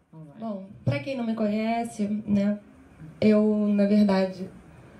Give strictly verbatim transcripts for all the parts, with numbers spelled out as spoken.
Bom, para quem não me conhece, né, eu, na verdade,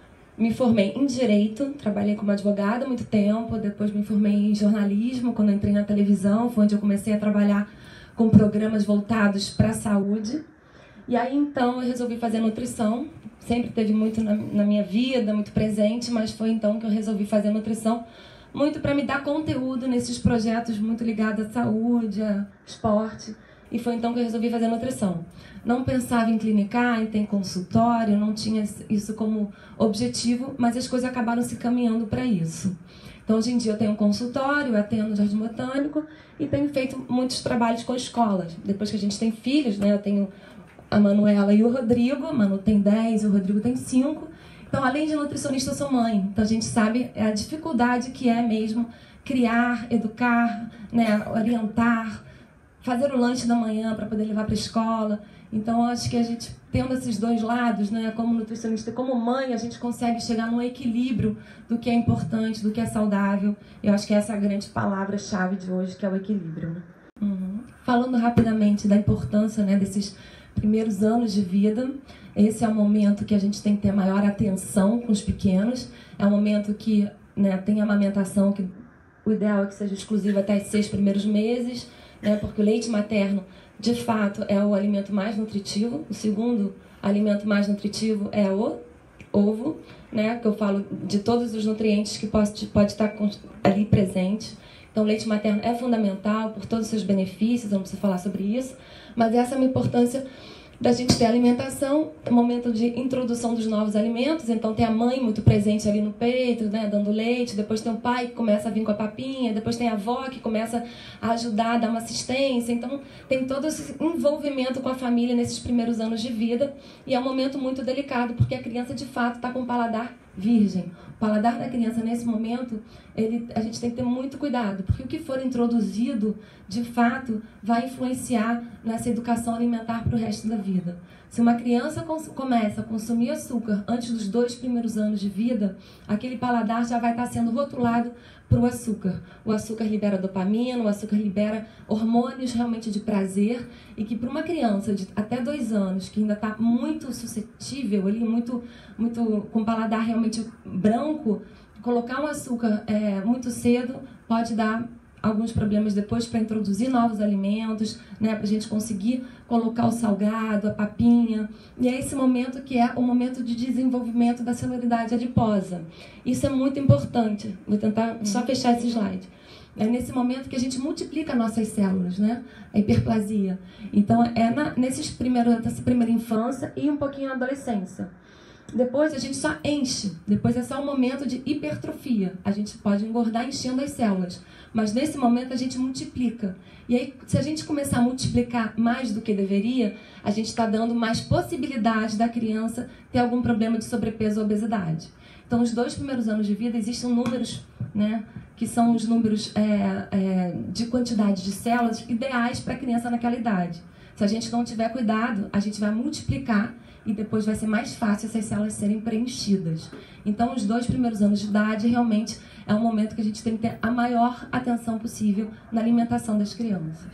me formei em Direito, trabalhei como advogada há muito tempo, depois me formei em jornalismo, quando entrei na televisão, foi onde eu comecei a trabalhar com programas voltados para a saúde. E aí, então, eu resolvi fazer nutrição, sempre teve muito na, na minha vida, muito presente, mas foi então que eu resolvi fazer nutrição, muito para me dar conteúdo nesses projetos muito ligados à saúde, a esporte. E foi então que eu resolvi fazer nutrição. Não pensava em clinicar, em ter consultório, não tinha isso como objetivo, mas as coisas acabaram se caminhando para isso. Então, hoje em dia, eu tenho um consultório, eu atendo no Jardim Botânico e tenho feito muitos trabalhos com escolas. Depois que a gente tem filhos, né, eu tenho a Manuela e o Rodrigo, a Manu tem dez, o Rodrigo tem cinco. Então, além de nutricionista, eu sou mãe. Então, a gente sabe a dificuldade que é mesmo criar, educar, né, orientar, fazer o lanche da manhã para poder levar para a escola. Então, acho que a gente, tendo esses dois lados, né, como nutricionista e como mãe, a gente consegue chegar num equilíbrio do que é importante, do que é saudável. Eu acho que essa é a grande palavra-chave de hoje, que é o equilíbrio. Né? Uhum. Falando rapidamente da importância, né, desses primeiros anos de vida, esse é o momento que a gente tem que ter maior atenção com os pequenos. É um momento que, né, tem amamentação, que o ideal é que seja exclusivo até os seis primeiros meses, né, porque o leite materno, de fato, é o alimento mais nutritivo. O segundo alimento mais nutritivo é o ovo, né, que eu falo de todos os nutrientes que pode, pode estar ali presente. Então, o leite materno é fundamental por todos os seus benefícios, eu não preciso falar sobre isso, mas essa é a importância da gente ter alimentação, momento de introdução dos novos alimentos. Então tem a mãe muito presente ali no peito, né, dando leite, depois tem o pai que começa a vir com a papinha, depois tem a avó que começa a ajudar, a dar uma assistência. Então tem todo esse envolvimento com a família nesses primeiros anos de vida, e é um momento muito delicado, porque a criança de fato está com o paladar virgem. O paladar da criança nesse momento, ele, a gente tem que ter muito cuidado, porque o que for introduzido, de fato, vai influenciar nessa educação alimentar para o resto da vida. Se uma criança começa a consumir açúcar antes dos dois primeiros anos de vida, aquele paladar já vai estar sendo rotulado para o açúcar. O açúcar libera dopamina, o açúcar libera hormônios realmente de prazer, e que para uma criança de até dois anos, que ainda está muito suscetível, ali, muito, muito, com o paladar realmente branco, colocar um açúcar é, muito cedo pode dar alguns problemas depois para introduzir novos alimentos, né, para a gente conseguir colocar o salgado, a papinha. E é esse momento que é o momento de desenvolvimento da celularidade adiposa. Isso é muito importante. Vou tentar só fechar esse slide. É nesse momento que a gente multiplica nossas células, né? A hiperplasia. Então, é na, nesses primeiros, nessa primeira infância e um pouquinho na adolescência. Depois a gente só enche, depois é só um momento de hipertrofia. A gente pode engordar enchendo as células, mas nesse momento a gente multiplica. E aí, se a gente começar a multiplicar mais do que deveria, a gente está dando mais possibilidade da criança ter algum problema de sobrepeso ou obesidade. Então, os dois primeiros anos de vida existem números, né, que são os números é, é, de quantidade de células ideais para a criança naquela idade. Se a gente não tiver cuidado, a gente vai multiplicar e depois vai ser mais fácil essas células serem preenchidas. Então, os dois primeiros anos de idade realmente é um momento que a gente tem que ter a maior atenção possível na alimentação das crianças.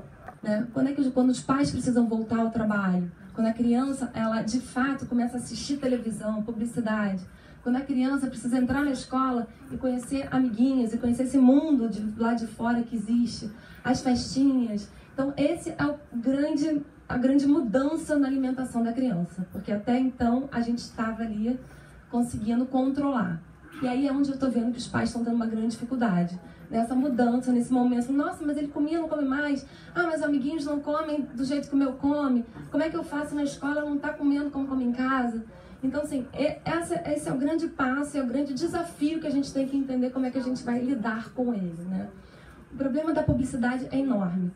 Né? Quando, é que, quando os pais precisam voltar ao trabalho, quando a criança, ela de fato começa a assistir televisão, publicidade, quando a criança precisa entrar na escola e conhecer amiguinhos, e conhecer esse mundo de lá de fora que existe, as festinhas. Então, esse é o grande... a grande mudança na alimentação da criança, porque até então a gente estava ali conseguindo controlar. E aí é onde eu estou vendo que os pais estão tendo uma grande dificuldade. Nessa mudança, nesse momento, nossa, mas ele comia, não come mais. Ah, mas os amiguinhos não comem do jeito que o meu come. Como é que eu faço na escola? Não está comendo como come em casa. Então, assim, essa, esse é o grande passo, é o grande desafio que a gente tem que entender como é que a gente vai lidar com ele, né? O problema da publicidade é enorme.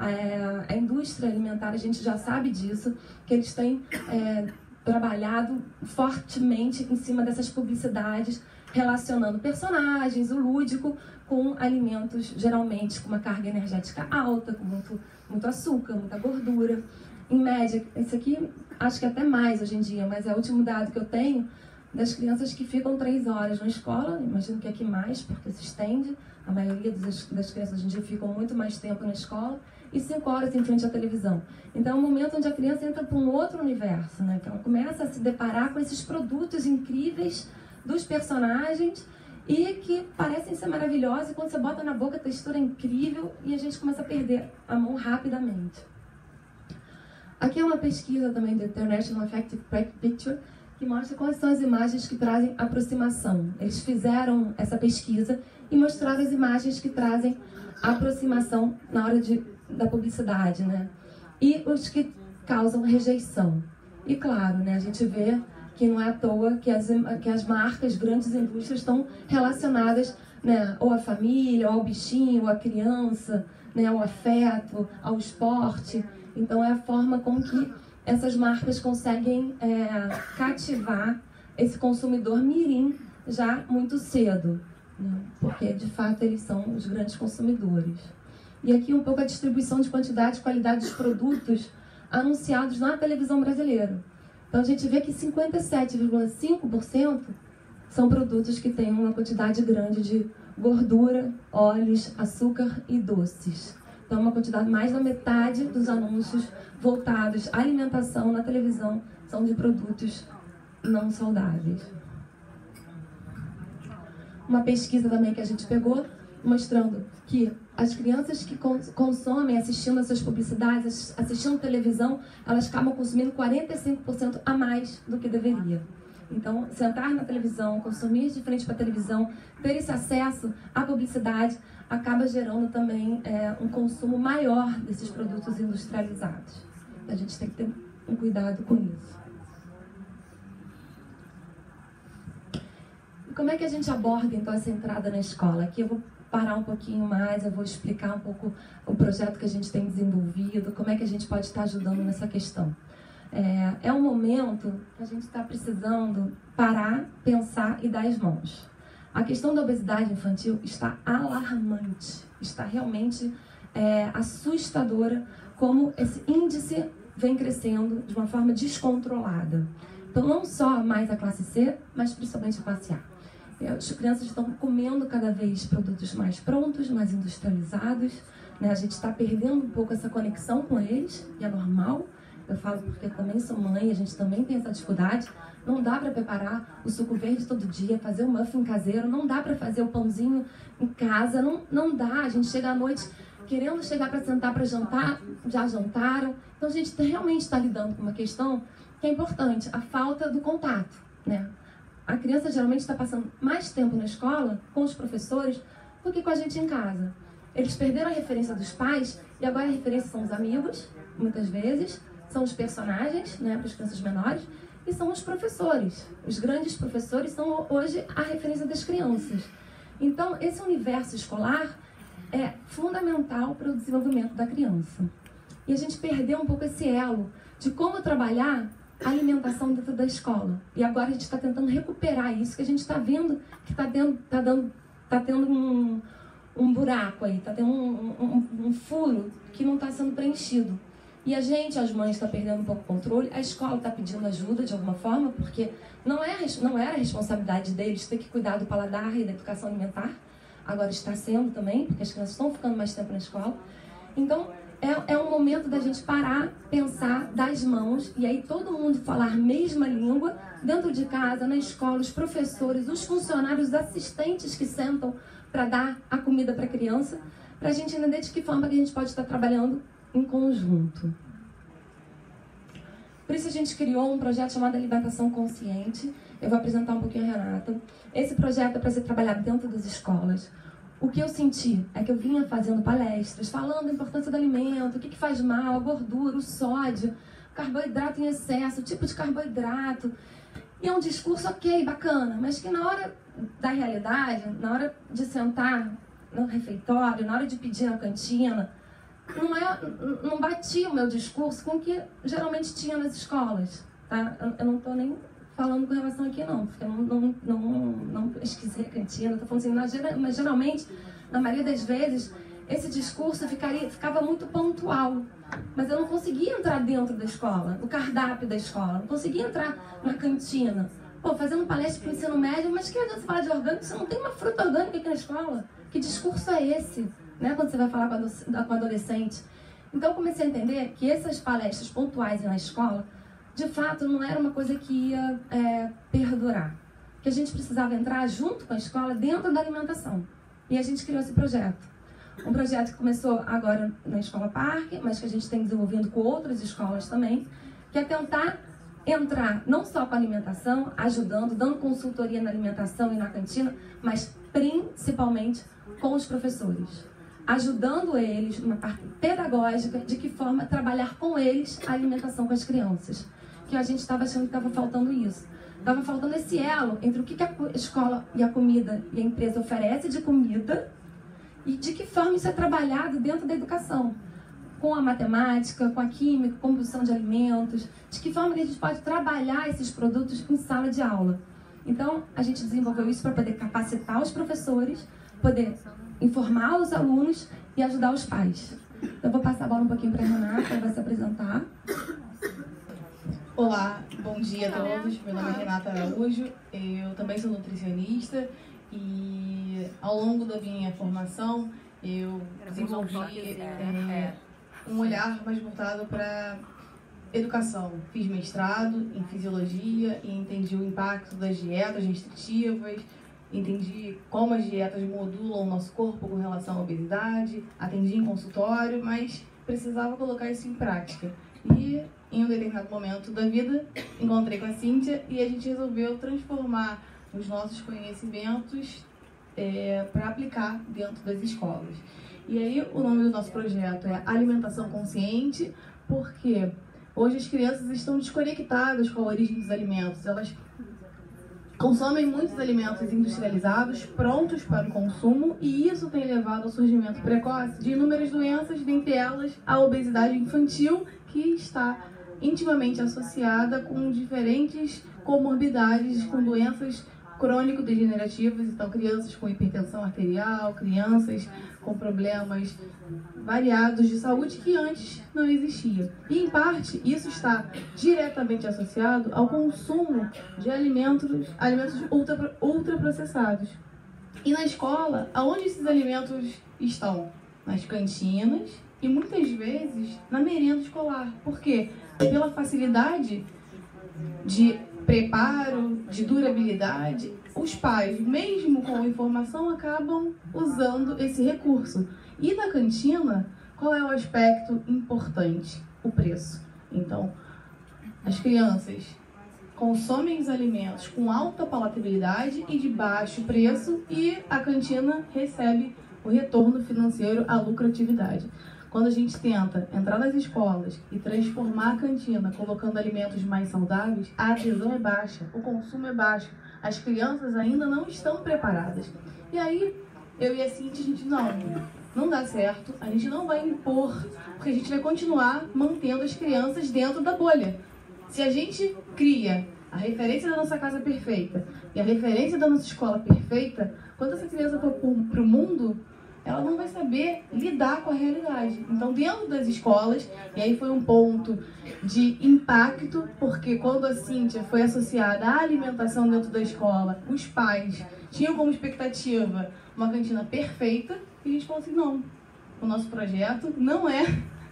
A, a indústria alimentar, a gente já sabe disso, que eles têm é, trabalhado fortemente em cima dessas publicidades, relacionando personagens, o lúdico, com alimentos geralmente com uma carga energética alta, com muito, muito açúcar, muita gordura. Em média, esse aqui acho que até mais hoje em dia, mas é o último dado que eu tenho das crianças que ficam três horas na escola, imagino que aqui mais, porque se estende, a maioria das, das crianças hoje em dia ficam muito mais tempo na escola, e cinco horas em frente à televisão. Então é um momento onde a criança entra para um outro universo, né? Que ela começa a se deparar com esses produtos incríveis dos personagens e que parecem ser maravilhosos, e quando você bota na boca a textura é incrível e a gente começa a perder a mão rapidamente. Aqui é uma pesquisa também do International Affective Picture que mostra quais são as imagens que trazem aproximação. Eles fizeram essa pesquisa e mostraram as imagens que trazem aproximação na hora de, da publicidade, né? E os que causam rejeição. E claro, né, a gente vê que não é à toa que as, que as marcas, grandes indústrias estão relacionadas, né, ou à família, ou ao bichinho, ou à criança, né, ao afeto, ao esporte. Então é a forma com que essas marcas conseguem é, cativar esse consumidor mirim já muito cedo, né, porque de fato eles são os grandes consumidores. E aqui um pouco a distribuição de quantidade e qualidade dos produtos anunciados na televisão brasileira. Então a gente vê que cinquenta e sete vírgula cinco por cento são produtos que têm uma quantidade grande de gordura, óleos, açúcar e doces. Então uma quantidade, mais da metade dos anúncios voltados à alimentação na televisão são de produtos não saudáveis. Uma pesquisa também que a gente pegou, mostrando que as crianças que consomem assistindo essas publicidades, assistindo televisão, elas acabam consumindo quarenta e cinco por cento a mais do que deveria. Então, sentar na televisão, consumir de frente para a televisão, ter esse acesso à publicidade, acaba gerando também é, um consumo maior desses produtos industrializados. A gente tem que ter um cuidado com isso. E como é que a gente aborda, então, essa entrada na escola? Aqui eu vou parar um pouquinho mais, eu vou explicar um pouco o projeto que a gente tem desenvolvido, como é que a gente pode estar ajudando nessa questão. É, é um momento que a gente está precisando parar, pensar e dar as mãos. A questão da obesidade infantil está alarmante, está realmente é, assustadora, como esse índice vem crescendo de uma forma descontrolada. Então, não só mais a classe C, mas principalmente a classe A. As crianças estão comendo cada vez produtos mais prontos, mais industrializados, né? A gente está perdendo um pouco essa conexão com eles, e é normal. Eu falo porque eu também sou mãe, a gente também tem essa dificuldade. Não dá para preparar o suco verde todo dia, fazer o muffin caseiro, não dá para fazer o pãozinho em casa, não, não dá. A gente chega à noite querendo chegar para sentar para jantar, já jantaram. Então a gente realmente está lidando com uma questão que é importante, a falta do contato, né? A criança geralmente está passando mais tempo na escola com os professores do que com a gente em casa. Eles perderam a referência dos pais e agora a referência são os amigos, muitas vezes, são os personagens, né, para as crianças menores, e são os professores. Os grandes professores são hoje a referência das crianças. Então, esse universo escolar é fundamental para o desenvolvimento da criança. E a gente perdeu um pouco esse elo de como trabalhar a alimentação dentro da escola. E agora a gente está tentando recuperar isso, que a gente está vendo que está tá dando, tá tendo um, um buraco aí, está tendo um, um, um furo que não está sendo preenchido. E a gente, as mães, está perdendo um pouco o controle, a escola está pedindo ajuda de alguma forma, porque não, é, não era a responsabilidade deles ter que cuidar do paladar e da educação alimentar, agora está sendo também, porque as crianças estão ficando mais tempo na escola. Então, é, é um momento da gente parar, pensar, dar as mãos, e aí todo mundo falar a mesma língua, dentro de casa, na escola, os professores, os funcionários, os assistentes que sentam para dar a comida para a criança, para a gente entender de que forma que a gente pode estar trabalhando em conjunto. Por isso a gente criou um projeto chamado Alimentação Consciente. Eu vou apresentar um pouquinho a Renata. Esse projeto é para ser trabalhado dentro das escolas. O que eu senti é que eu vinha fazendo palestras, falando da importância do alimento, o que, que faz mal, a gordura, o sódio, carboidrato em excesso, o tipo de carboidrato. E é um discurso ok, bacana, mas que na hora da realidade, na hora de sentar no refeitório, na hora de pedir na cantina, não, é, não batia o meu discurso com o que geralmente tinha nas escolas. Tá? Eu, eu não estou nem falando com relação aqui não, porque eu não, não, não, não pesquisei a cantina, estou falando assim, na, mas geralmente, na maioria das vezes, esse discurso ficaria, ficava muito pontual, mas eu não conseguia entrar dentro da escola, no cardápio da escola, não conseguia entrar na cantina. Pô, fazendo palestra para o ensino médio, mas que adianta você falar de orgânico, você não tem uma fruta orgânica aqui na escola? Que discurso é esse, né, quando você vai falar com a adolescente? Então eu comecei a entender que essas palestras pontuais na escola, de fato, não era uma coisa que ia é, perdurar. Que a gente precisava entrar junto com a escola dentro da alimentação. E a gente criou esse projeto. Um projeto que começou agora na Escola Parque, mas que a gente tem desenvolvido com outras escolas também, que é tentar entrar não só com a alimentação, ajudando, dando consultoria na alimentação e na cantina, mas principalmente com os professores. Ajudando eles numa parte pedagógica, de que forma trabalhar com eles a alimentação com as crianças. Que a gente estava achando que estava faltando isso. Estava faltando esse elo entre o que a escola e a comida e a empresa oferece de comida e de que forma isso é trabalhado dentro da educação. Com a matemática, com a química, com a produção de alimentos, de que forma que a gente pode trabalhar esses produtos em sala de aula. Então, a gente desenvolveu isso para poder capacitar os professores, poder informar os alunos e ajudar os pais. Eu vou passar a bola um pouquinho para a Renata, ela vai se apresentar. Olá, bom dia a todos. Meu nome é Renata Araújo, eu também sou nutricionista e ao longo da minha formação eu desenvolvi é, um olhar mais voltado para educação. Fiz mestrado em fisiologia e entendi o impacto das dietas restritivas, entendi como as dietas modulam o nosso corpo com relação à obesidade, atendi em consultório, mas precisava colocar isso em prática. E em um determinado momento da vida, encontrei com a Cíntia e a gente resolveu transformar os nossos conhecimentos é, para aplicar dentro das escolas. E aí o nome do nosso projeto é Alimentação Consciente, porque hoje as crianças estão desconectadas com a origem dos alimentos. Elas consomem muitos alimentos industrializados, prontos para o consumo, e isso tem levado ao surgimento precoce de inúmeras doenças, dentre elas a obesidade infantil, que está intimamente associada com diferentes comorbidades, com doenças crônico-degenerativas, então crianças com hipertensão arterial, crianças com problemas variados de saúde que antes não existia. E, em parte, isso está diretamente associado ao consumo de alimentos, alimentos ultra, ultraprocessados. E na escola, aonde esses alimentos estão? Nas cantinas e, muitas vezes, na merenda escolar. Por quê? Pela facilidade de preparo, de durabilidade, os pais, mesmo com informação, acabam usando esse recurso. E na cantina, qual é o aspecto importante? O preço. Então, as crianças consomem os alimentos com alta palatabilidade e de baixo preço, e a cantina recebe o retorno financeiro, a lucratividade. Quando a gente tenta entrar nas escolas e transformar a cantina colocando alimentos mais saudáveis, a adesão é baixa, o consumo é baixo, as crianças ainda não estão preparadas. E aí, eu e a Cintia, a gente, não, não dá certo, a gente não vai impor, porque a gente vai continuar mantendo as crianças dentro da bolha. Se a gente cria a referência da nossa casa perfeita e a referência da nossa escola perfeita, quando essa criança for para o mundo, ela não vai saber lidar com a realidade. Então, dentro das escolas, e aí foi um ponto de impacto, porque quando a Cíntia foi associada à alimentação dentro da escola, os pais tinham como expectativa uma cantina perfeita, e a gente falou assim, não, o nosso projeto não é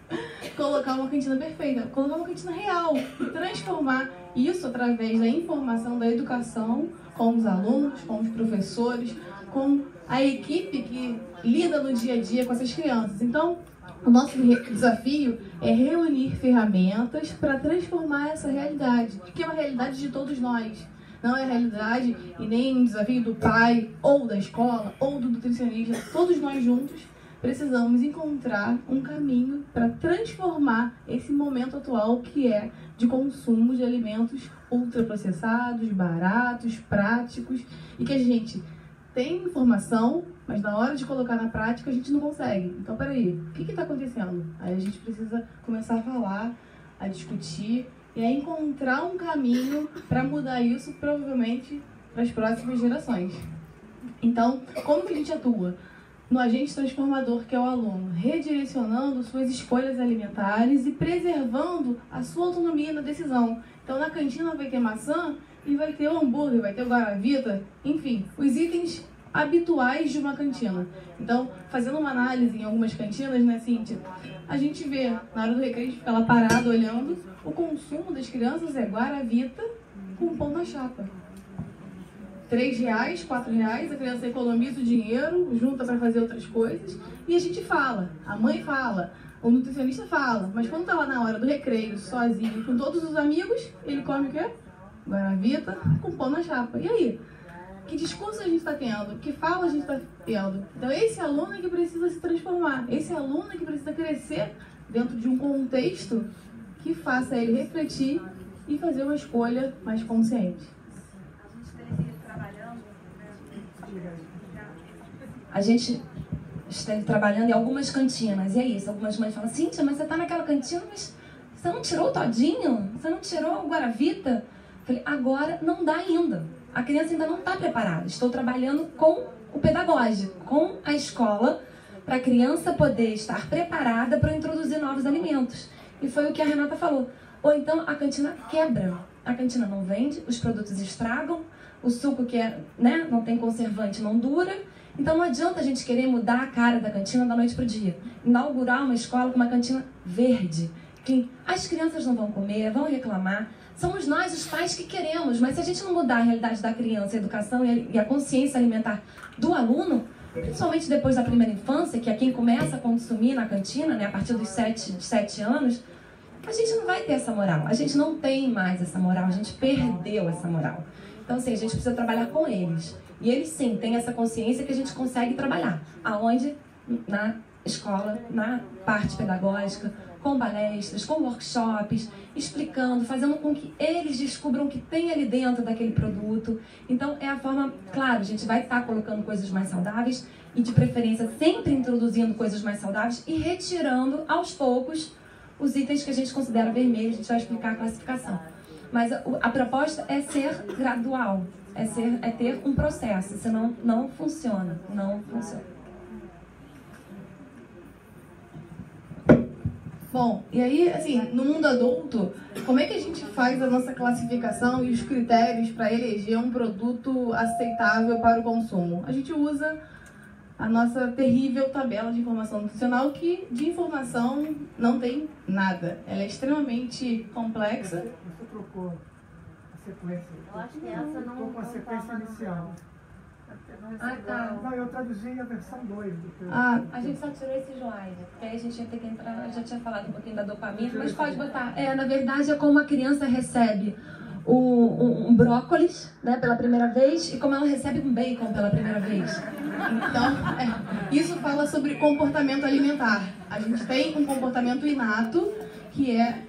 colocar uma cantina perfeita, colocar uma cantina real, e transformar isso através da informação, da educação, com os alunos, com os professores, com a equipe que lida no dia a dia com essas crianças. Então, o nosso desafio é reunir ferramentas para transformar essa realidade, que é uma realidade de todos nós. Não é a realidade e nem um desafio do pai, ou da escola, ou do nutricionista. Todos nós juntos precisamos encontrar um caminho para transformar esse momento atual que é de consumo de alimentos ultraprocessados, baratos, práticos, e que a gente tem informação, mas na hora de colocar na prática a gente não consegue. Então, peraí, o que está acontecendo? Aí a gente precisa começar a falar, a discutir e a encontrar um caminho para mudar isso, provavelmente, para as próximas gerações. Então, como que a gente atua? No agente transformador, que é o aluno, redirecionando suas escolhas alimentares e preservando a sua autonomia na decisão. Então, na cantina vai ter maçã e vai ter o hambúrguer, vai ter o guaravita, enfim, os itens habituais de uma cantina. Então, fazendo uma análise em algumas cantinas, né, Cíntia? A gente vê, na hora do recreio, a gente fica lá parado olhando, o consumo das crianças é guaravita com pão na chapa. Três reais, quatro reais, a criança economiza o dinheiro, junta para fazer outras coisas, e a gente fala, a mãe fala, o nutricionista fala, mas quando tá lá na hora do recreio, sozinho, com todos os amigos, ele come o quê? Guaravita com pão na chapa. E aí? Que discurso a gente está tendo? Que fala a gente está tendo? Então esse aluno é que precisa se transformar, esse aluno é que precisa crescer dentro de um contexto que faça ele refletir e fazer uma escolha mais consciente. A gente esteve trabalhando em algumas cantinas, e é isso, algumas mães falam, Cíntia, mas você está naquela cantina, mas você não tirou o todinho? Você não tirou o guaravita? Eu falei, agora não dá ainda. A criança ainda não está preparada. Estou trabalhando com o pedagógico, com a escola, para a criança poder estar preparada para introduzir novos alimentos. E foi o que a Renata falou. Ou então a cantina quebra. A cantina não vende, os produtos estragam, o suco que é, né, não tem conservante não dura. Então não adianta a gente querer mudar a cara da cantina da noite para o dia. Inaugurar uma escola com uma cantina verde, que as crianças não vão comer, vão reclamar. Somos nós, os pais, que queremos, mas se a gente não mudar a realidade da criança, a educação e a consciência alimentar do aluno, principalmente depois da primeira infância, que é quem começa a consumir na cantina, né, a partir dos sete, sete anos, a gente não vai ter essa moral. A gente não tem mais essa moral, a gente perdeu essa moral. Então, assim, a gente precisa trabalhar com eles. E eles, sim, têm essa consciência que a gente consegue trabalhar. Aonde? Na escola, na parte pedagógica, com palestras, com workshops, explicando, fazendo com que eles descubram o que tem ali dentro daquele produto. Então, é a forma, claro, a gente vai estar colocando coisas mais saudáveis e, de preferência, sempre introduzindo coisas mais saudáveis e retirando, aos poucos, os itens que a gente considera vermelhos. A gente vai explicar a classificação. Mas a, a proposta é ser gradual, é, ser, é ter um processo, senão não funciona, não funciona. Bom, e aí, assim, no mundo adulto, como é que a gente faz a nossa classificação e os critérios para eleger um produto aceitável para o consumo? A gente usa a nossa terrível tabela de informação nutricional, que de informação não tem nada. Ela é extremamente complexa. Você trocou a sequência. Eu acho que essa não Trocou com a sequência inicial. Ah, tá. Não, eu traduzi a versão dois do que eu... Ah, A gente só tirou esse slide, porque aí a gente ia ter que entrar, eu já tinha falado um pouquinho da dopamina, mas pode botar. É, na verdade, é como a criança recebe o, um, um brócolis, né, pela primeira vez, e como ela recebe um bacon pela primeira vez. então, é, isso fala sobre comportamento alimentar. A gente tem um comportamento inato, que é...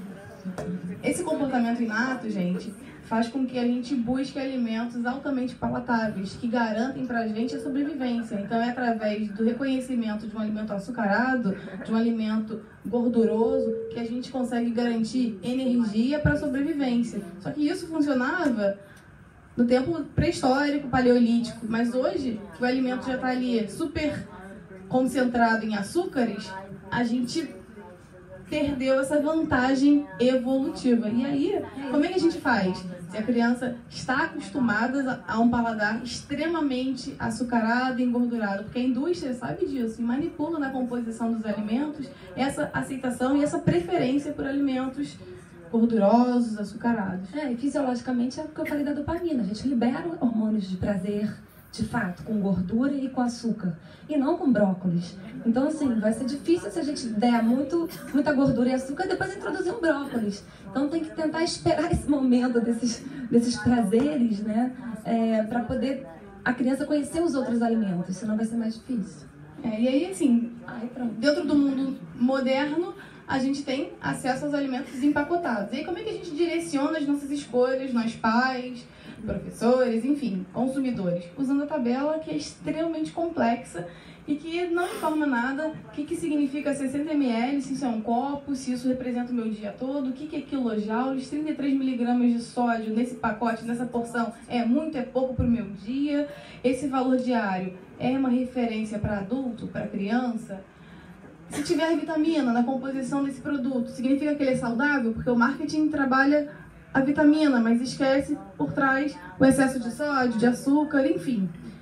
Esse comportamento inato, gente, faz com que a gente busque alimentos altamente palatáveis, que garantem pra gente a sobrevivência. Então é através do reconhecimento de um alimento açucarado, de um alimento gorduroso, que a gente consegue garantir energia para a sobrevivência. Só que isso funcionava no tempo pré-histórico, paleolítico, mas hoje, que o alimento já está ali super concentrado em açúcares, a gente perdeu essa vantagem evolutiva. E aí, como é que a gente faz? Se a criança está acostumada a um paladar extremamente açucarado e engordurado, porque a indústria sabe disso e manipula na composição dos alimentos essa aceitação e essa preferência por alimentos gordurosos, açucarados. É, e fisiologicamente é o que eu falei da dopamina. A gente libera hormônios de prazer, de fato, com gordura e com açúcar, e não com brócolis. Então, assim, vai ser difícil se a gente der muito, muita gordura e açúcar e depois introduzir um brócolis. Então, tem que tentar esperar esse momento desses, desses prazeres, né, é, para poder a criança conhecer os outros alimentos, senão vai ser mais difícil. É, e aí, assim, Ai, pronto. dentro do mundo moderno, a gente tem acesso aos alimentos empacotados. E aí, como é que a gente direciona as nossas escolhas, nós pais, professores, enfim, consumidores? Usando a tabela, que é extremamente complexa e que não informa nada o que, que significa sessenta mililitros, se isso é um copo, se isso representa o meu dia todo, o que, que é quilojoules, trinta e três miligramas de sódio nesse pacote, nessa porção, é muito, é pouco para o meu dia, esse valor diário é uma referência para adulto, para criança? Se tiver vitamina na composição desse produto, significa que ele é saudável? Porque o marketing trabalha a vitamina, mas esquece por trás o excesso de sódio, de açúcar, enfim.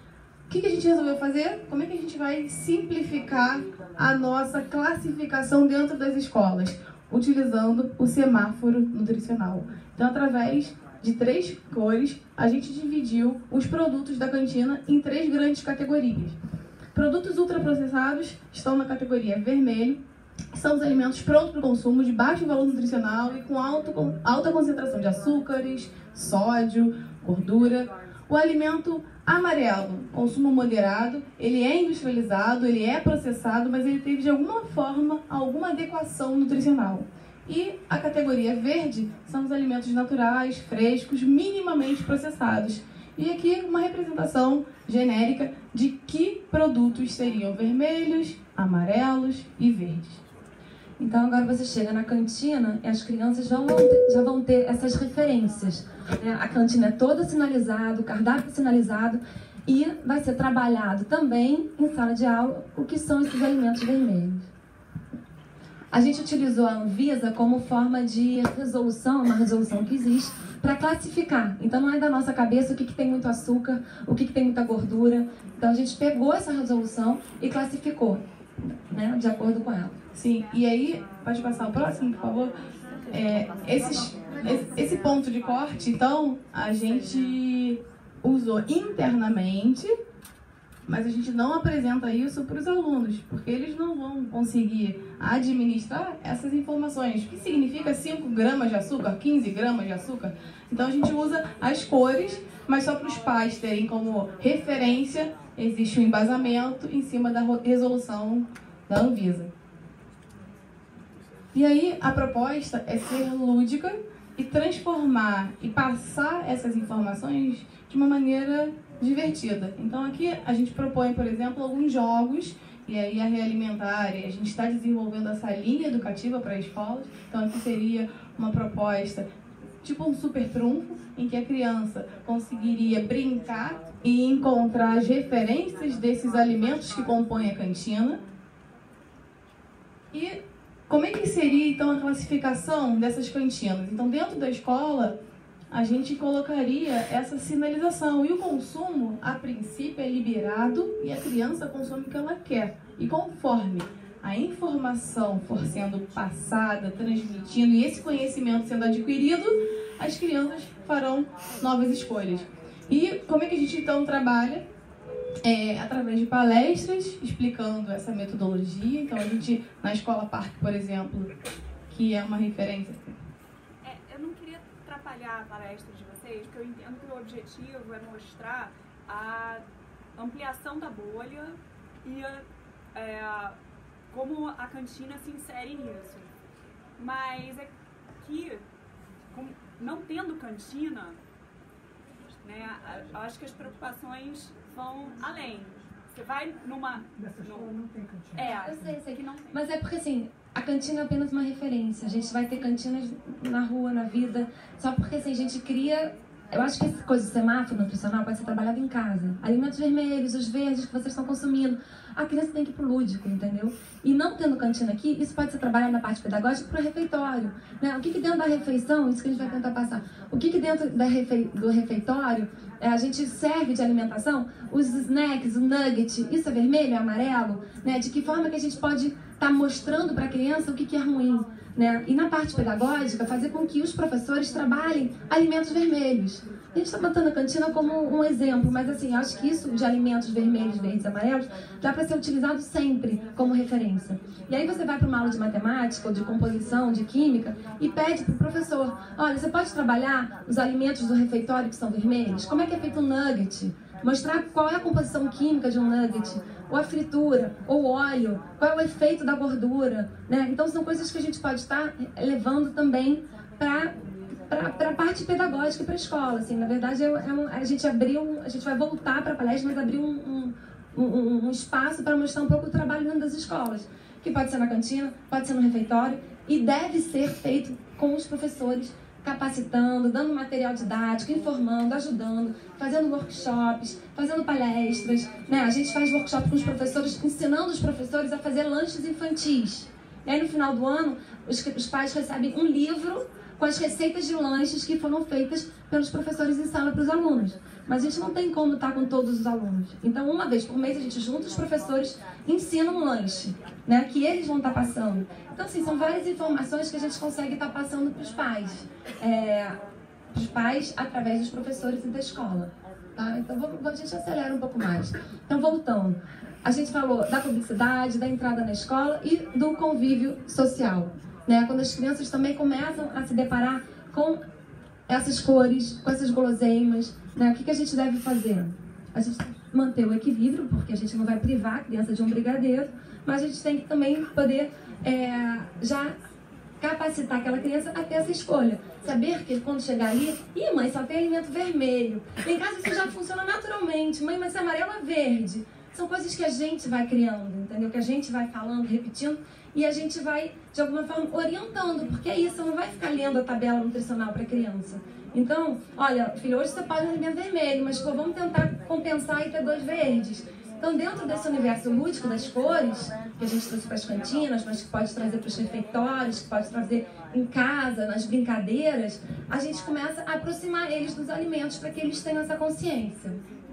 O que, que a gente resolveu fazer? Como é que a gente vai simplificar a nossa classificação dentro das escolas? Utilizando o semáforo nutricional. Então, através de três cores, a gente dividiu os produtos da cantina em três grandes categorias. Produtos ultraprocessados estão na categoria vermelho, são os alimentos prontos para o consumo, de baixo valor nutricional e com alto, alta concentração de açúcares, sódio, gordura. O alimento amarelo, consumo moderado, ele é industrializado, ele é processado, mas ele teve de alguma forma alguma adequação nutricional. E a categoria verde são os alimentos naturais, frescos, minimamente processados. E aqui uma representação genérica de que produtos seriam vermelhos, amarelos e verdes. Então agora você chega na cantina e as crianças já vão ter, já vão ter essas referências. Né? A cantina é toda sinalizada, o cardápio sinalizado e vai ser trabalhado também em sala de aula o que são esses alimentos vermelhos. A gente utilizou a Anvisa como forma de resolução, uma resolução que existe, para classificar. Então não é da nossa cabeça o que, que tem muito açúcar, o que, que tem muita gordura. Então a gente pegou essa resolução e classificou, né, de acordo com ela. Sim, e aí, pode passar o próximo, por favor? É, esses, esse ponto de corte, então, a gente usou internamente, mas a gente não apresenta isso para os alunos, porque eles não vão conseguir administrar essas informações. O que significa cinco gramas de açúcar, quinze gramas de açúcar? Então a gente usa as cores, mas só para os pais terem como referência, existe um embasamento em cima da resolução da Anvisa. E aí a proposta é ser lúdica e transformar e passar essas informações de uma maneira divertida. Então aqui a gente propõe, por exemplo, alguns jogos, e aí a Realimentar, a gente está desenvolvendo essa linha educativa para escolas. Então aqui seria uma proposta tipo um super trunfo, em que a criança conseguiria brincar e encontrar as referências desses alimentos que compõem a cantina. E como é que seria então a classificação dessas cantinas? Então dentro da escola a gente colocaria essa sinalização. E o consumo, a princípio, é liberado e a criança consome o que ela quer. E conforme a informação for sendo passada, transmitindo e esse conhecimento sendo adquirido, as crianças farão novas escolhas. E como é que a gente então trabalha? É, através de palestras, explicando essa metodologia. Então a gente, na Escola Parque, por exemplo, que é uma referência... atrapalhar a palestra de vocês, porque eu entendo que o objetivo é mostrar a ampliação da bolha e é, como a cantina se insere nisso. Mas é que, como, não tendo cantina, né, acho que as preocupações vão além. Você vai numa... Nessa escola não tem cantina. É, eu sei, sei que não tem. Mas é porque assim, a cantina é apenas uma referência. A gente vai ter cantinas na rua, na vida, só porque assim, a gente cria... Eu acho que essa coisa de semáforo nutricional pode ser trabalhada em casa. Alimentos vermelhos, os verdes que vocês estão consumindo. A criança tem que ir pro lúdico, entendeu? E não tendo cantina aqui, isso pode ser trabalhado na parte pedagógica para o refeitório. Né? O que que dentro da refeição, isso que a gente vai tentar passar, o que que dentro da refe... do refeitório é, a gente serve de alimentação, os snacks, o nugget, isso é vermelho, é amarelo, né? De que forma que a gente pode estar tá mostrando para a criança o que que é ruim. Né? E na parte pedagógica, fazer com que os professores trabalhem alimentos vermelhos. A gente está botando a cantina como um exemplo, mas assim, acho que isso de alimentos vermelhos, verdes e amarelos dá para ser utilizado sempre como referência. E aí você vai para uma aula de matemática, ou de composição, de química, e pede para o professor, olha, você pode trabalhar os alimentos do refeitório que são vermelhos? Como é que é feito um nugget? Mostrar qual é a composição química de um nugget, ou a fritura, ou o óleo, qual é o efeito da gordura, né? Então são coisas que a gente pode estar levando também para para a parte pedagógica e para a escola. Assim, na verdade, é, é um, a gente abriu, a gente vai voltar para a palestra, mas abriu um, um, um, um espaço para mostrar um pouco do trabalho dentro das escolas, que pode ser na cantina, pode ser no refeitório, e deve ser feito com os professores, capacitando, dando material didático, informando, ajudando, fazendo workshops, fazendo palestras. Né? A gente faz workshops com os professores, ensinando os professores a fazer lanches infantis. E aí, no final do ano, os, os pais recebem um livro com as receitas de lanches que foram feitas pelos professores em sala para os alunos. Mas a gente não tem como estar com todos os alunos. Então, uma vez por mês, a gente junta os professores e ensina um lanche, né, que eles vão estar passando. Então, assim, são várias informações que a gente consegue estar passando para os pais. É, para os pais através dos professores e da escola. Tá? Então, vamos, a gente acelera um pouco mais. Então, voltando. A gente falou da publicidade, da entrada na escola e do convívio social. Né? Quando as crianças também começam a se deparar com essas cores, com essas guloseimas, né? O que, que a gente deve fazer? A gente tem que manter o equilíbrio, porque a gente não vai privar a criança de um brigadeiro, mas a gente tem que também poder é, já capacitar aquela criança a ter essa escolha. Saber que quando chegar ali, ih, mãe, só tem alimento vermelho. Em casa isso já funciona naturalmente. Mãe, mas é amarelo ou verde? São coisas que a gente vai criando, entendeu? Que a gente vai falando, repetindo, e a gente vai, de alguma forma, orientando, porque é isso, você não vai ficar lendo a tabela nutricional para a criança. Então, olha, filho, hoje você pode um alimento vermelho, mas pô, vamos tentar compensar e ter dois verdes. Então, dentro desse universo lúdico das cores, que a gente trouxe para as cantinas, mas que pode trazer para os refeitórios, que pode trazer em casa, nas brincadeiras, a gente começa a aproximar eles dos alimentos para que eles tenham essa consciência.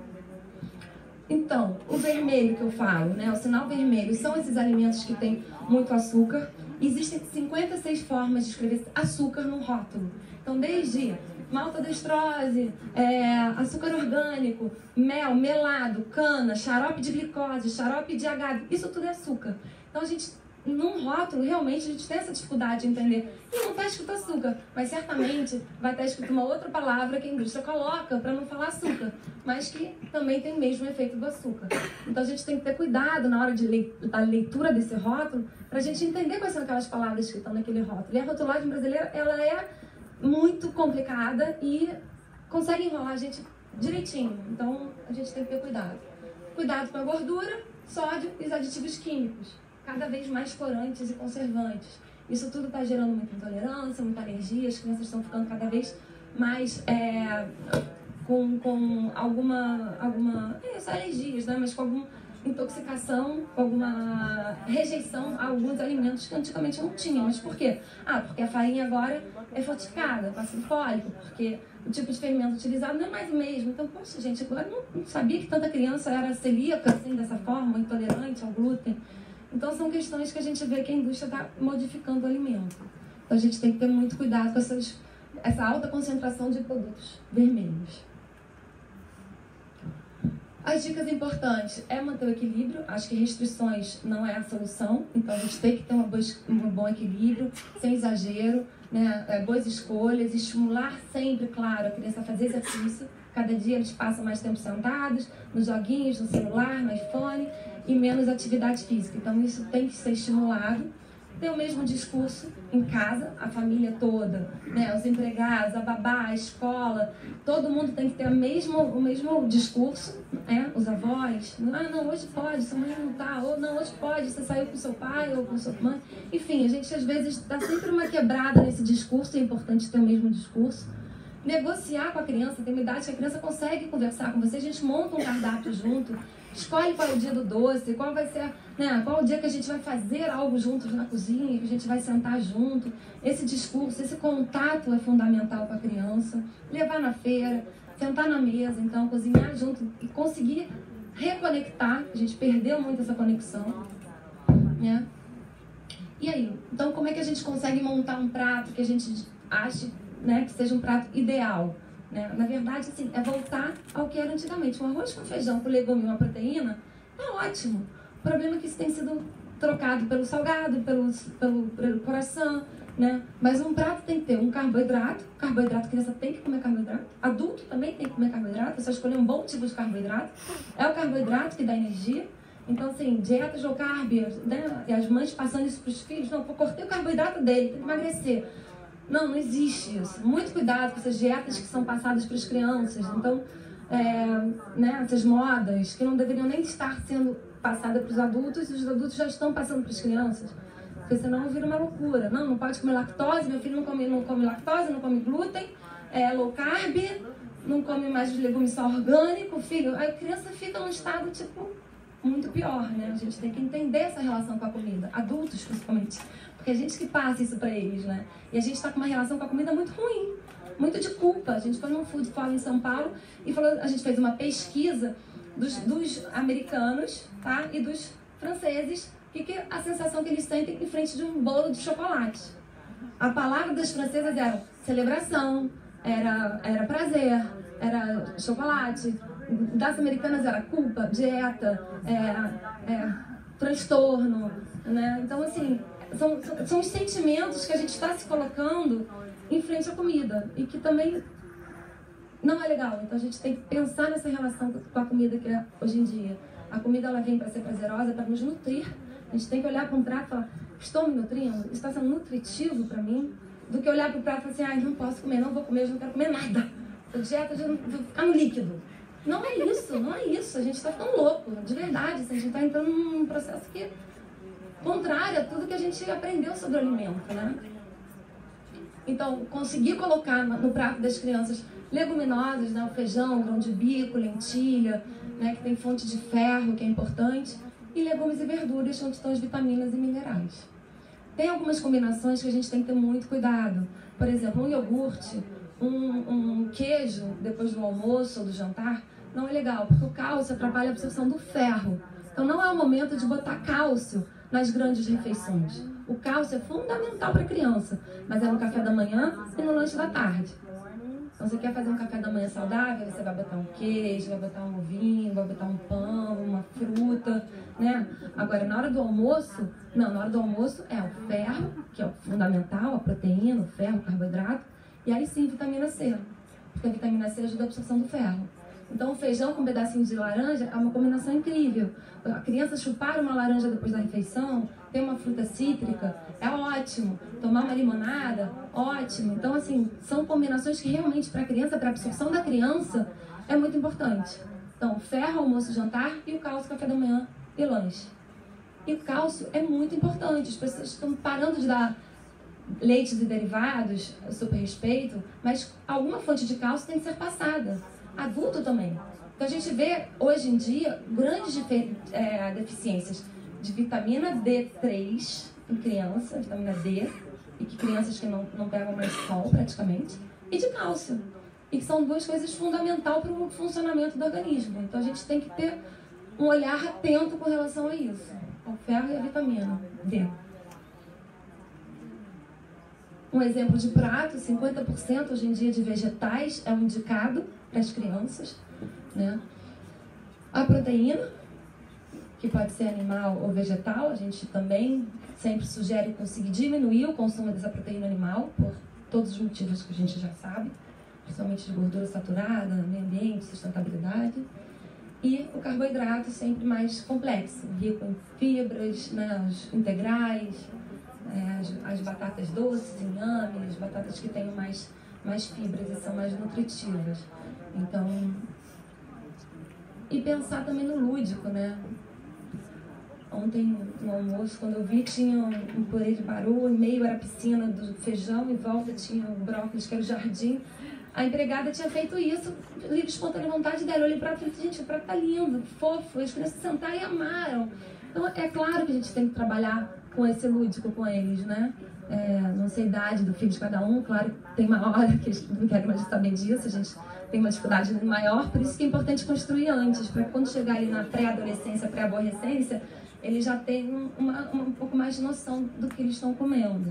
Então, o vermelho que eu falo, né, o sinal vermelho, são esses alimentos que têm muito açúcar. Existem cinquenta e seis formas de escrever açúcar no rótulo. Então, desde maltodestrose, é, açúcar orgânico, mel, melado, cana, xarope de glicose, xarope de agave, isso tudo é açúcar. Então, a gente, num rótulo, realmente, a gente tem essa dificuldade de entender. E não está escrito açúcar, mas certamente vai estar escrito uma outra palavra que a indústria coloca para não falar açúcar, mas que também tem o mesmo efeito do açúcar. Então, a gente tem que ter cuidado na hora de le da leitura desse rótulo para a gente entender quais são aquelas palavras que estão naquele rótulo. E a rotulagem brasileira, ela é muito complicada e consegue enrolar a gente direitinho. Então, a gente tem que ter cuidado. Cuidado com a gordura, sódio e os aditivos químicos, cada vez mais corantes e conservantes. Isso tudo está gerando muita intolerância, muita alergia, as crianças estão ficando cada vez mais é, com, com alguma, alguma é, só alergias, né? Mas com alguma intoxicação, com alguma rejeição a alguns alimentos que antigamente não tinham. Mas por quê? Ah, porque a farinha agora é fortificada, com ácido fólico, porque o tipo de fermento utilizado não é mais o mesmo. Então, poxa, gente, agora não, não sabia que tanta criança era celíaca, assim, dessa forma, intolerante ao glúten. Então, são questões que a gente vê que a indústria está modificando o alimento. Então, a gente tem que ter muito cuidado com essas, essa alta concentração de produtos vermelhos. As dicas importantes é manter o equilíbrio. Acho que restrições não é a solução. Então, a gente tem que ter uma boa, um bom equilíbrio, sem exagero, né? É, boas escolhas, estimular sempre, claro, a criança a fazer exercício. Cada dia eles passam mais tempo sentados, nos joguinhos, no celular, no iPhone, e menos atividade física. Então, isso tem que ser estimulado. Ter o mesmo discurso em casa, a família toda, né? Os empregados, a babá, a escola, todo mundo tem que ter o mesmo, o mesmo discurso, né? Os avós, ah, não, hoje pode, sua mãe não tá, ou não, hoje pode, você saiu com seu pai ou com sua mãe. Enfim, a gente às vezes dá sempre uma quebrada nesse discurso, é importante ter o mesmo discurso. Negociar com a criança, tem uma idade que a criança consegue conversar com você, a gente monta um cardápio junto, escolhe qual é o dia do doce, qual vai ser, né, qual é o dia que a gente vai fazer algo juntos na cozinha, que a gente vai sentar junto. Esse discurso, esse contato é fundamental para a criança. Levar na feira, sentar na mesa, então, cozinhar junto e conseguir reconectar. A gente perdeu muito essa conexão, né? E aí? Então, como é que a gente consegue montar um prato que a gente ache, né, que seja um prato ideal? Né? Na verdade, assim, é voltar ao que era antigamente. Um arroz com feijão, com legume e uma proteína, é ótimo. O problema é que isso tem sido trocado pelo salgado, pelo, pelo, pelo coração, né? Mas um prato tem que ter um carboidrato. Carboidrato, a criança tem que comer carboidrato. Adulto também tem que comer carboidrato. É só escolher um bom tipo de carboidrato. É o carboidrato que dá energia. Então, assim, dieta low carb, né? E as mães passando isso para os filhos. Não, eu cortei o carboidrato dele, tem que emagrecer. Não, não existe isso. Muito cuidado com essas dietas que são passadas para as crianças. Então, é, né, essas modas que não deveriam nem estar sendo passadas para os adultos, e os adultos já estão passando para as crianças. Porque senão vira uma loucura. Não, não pode comer lactose, meu filho não come, não come lactose, não come glúten, é low carb, não come mais legume só orgânico, filho. Aí a criança fica num estado, tipo, muito pior, né? A gente tem que entender essa relação com a comida, adultos principalmente, porque a gente que passa isso para eles, né? E a gente está com uma relação com a comida muito ruim, muito de culpa. A gente foi num food fora em São Paulo e falou, a gente fez uma pesquisa dos, dos americanos, tá? E dos franceses, que que a sensação que eles sentem em frente de um bolo de chocolate. A palavra das francesas era celebração, era, era prazer, era chocolate. Das americanas era culpa, dieta, é, é, transtorno, né? Então, assim, são, são, são os sentimentos que a gente está se colocando em frente à comida e que também não é legal. Então, a gente tem que pensar nessa relação com a comida que é hoje em dia. A comida, ela vem para ser prazerosa, para nos nutrir. A gente tem que olhar para um prato e falar, estou me nutrindo? Está sendo nutritivo para mim? Do que olhar para o prato e falar assim, ai, não posso comer, não vou comer, eu não quero comer nada. A dieta, eu vou ficar no líquido. Não é isso, não é isso. A gente está ficando louco, de verdade. A gente está entrando num processo que é contrário a tudo que a gente aprendeu sobre o alimento, né? Então, conseguir colocar no prato das crianças leguminosas, né? O feijão, grão de bico, lentilha, né? Que tem fonte de ferro, que é importante, e legumes e verduras, onde estão as vitaminas e minerais. Tem algumas combinações que a gente tem que ter muito cuidado. Por exemplo, um iogurte, um, um queijo depois do almoço ou do jantar, não é legal, porque o cálcio atrapalha a absorção do ferro. Então não é o momento de botar cálcio nas grandes refeições. O cálcio é fundamental para a criança, mas é no café da manhã e no lanche da tarde. Então você quer fazer um café da manhã saudável, você vai botar um queijo, vai botar um ovinho, vai botar um pão, uma fruta, né? Agora, na hora do almoço, não, na hora do almoço é o ferro, que é o fundamental, a proteína, o ferro, o carboidrato, e aí sim vitamina C, porque a vitamina C ajuda a absorção do ferro. Então, o feijão com um pedacinho de laranja é uma combinação incrível. A criança chupar uma laranja depois da refeição, ter uma fruta cítrica, é ótimo. Tomar uma limonada, ótimo. Então, assim, são combinações que realmente para a criança, para a absorção da criança, é muito importante. Então, ferro, almoço, jantar e o cálcio, café da manhã e lanche. E o cálcio é muito importante. As pessoas estão parando de dar leites e derivados, eu super respeito, mas alguma fonte de cálcio tem que ser passada. Adulto também. Então a gente vê hoje em dia grandes é, deficiências de vitamina D três em criança, vitamina D, e que crianças que não, não pegam mais sol praticamente, e de cálcio. E que são duas coisas fundamentais para o funcionamento do organismo. Então a gente tem que ter um olhar atento com relação a isso. O ferro e a vitamina D. Um exemplo de prato, cinquenta por cento hoje em dia de vegetais é o indicado para as crianças, né? A proteína, que pode ser animal ou vegetal, a gente também sempre sugere conseguir diminuir o consumo dessa proteína animal, por todos os motivos que a gente já sabe, principalmente de gordura saturada, meio ambiente, sustentabilidade. E o carboidrato sempre mais complexo, rico em fibras, né, os integrais, é, as, as batatas doces, inhames, as batatas que tenham mais, mais fibras e são mais nutritivas. Então, e pensar também no lúdico, né? Ontem no almoço, quando eu vi, tinha um, um purê de baru, em meio era a piscina do feijão, em volta tinha o brócolis, que era o jardim. A empregada tinha feito isso, livre espontânea vontade dela. Eu olhei para ela e falei, gente, o prato tá lindo, fofo, as crianças sentaram e amaram. Então, é claro que a gente tem que trabalhar com esse lúdico com eles, né? É, não sei a idade do filho de cada um, claro que tem uma hora que eles não querem mais saber disso, a gente tem uma dificuldade maior, por isso que é importante construir antes, para quando chegar ali na pré-adolescência, pré-aborrecência, eles já têm uma, uma, um pouco mais de noção do que eles estão comendo.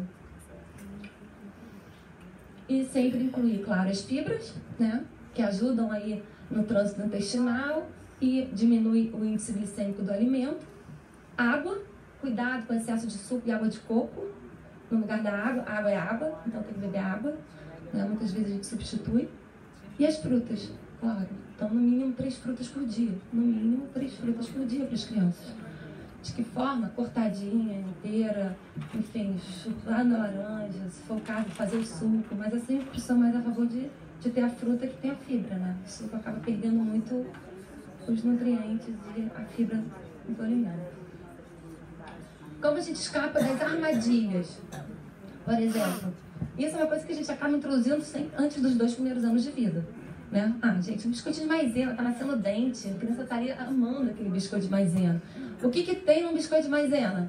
E sempre incluir, claro, as fibras, né, que ajudam aí no trânsito intestinal e diminui o índice glicêmico do alimento. Água, cuidado com o excesso de suco e água de coco. No lugar da água, água é água, então tem que beber água, né? Muitas vezes a gente substitui. E as frutas, claro. Então, no mínimo, três frutas por dia. No mínimo, três frutas por dia para as crianças. De que forma? Cortadinha, inteira, enfim, chupando a laranja, se for o caso, fazer o suco. Mas eu sempre sou mais a favor de, de ter a fruta que tem a fibra, né? O suco acaba perdendo muito os nutrientes e a fibra do alimento. Como a gente escapa das armadilhas? Por exemplo, isso é uma coisa que a gente acaba introduzindo sempre antes dos dois primeiros anos de vida. né? Ah, gente, um biscoito de maisena, tá nascendo dente, a criança estaria amando aquele biscoito de maisena. O que que tem num biscoito de maisena?